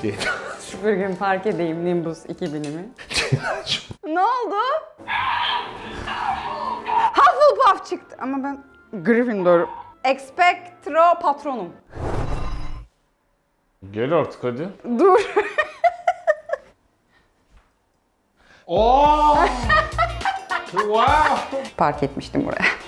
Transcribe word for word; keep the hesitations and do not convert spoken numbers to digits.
Bir gün fark edeyim Nimbus iki binimi. Ne oldu? Hufflepuff çıktı ama ben Gryffindor. Expectro Patronum. Gel artık hadi. Dur. Oo! Wow! Park etmiştim buraya.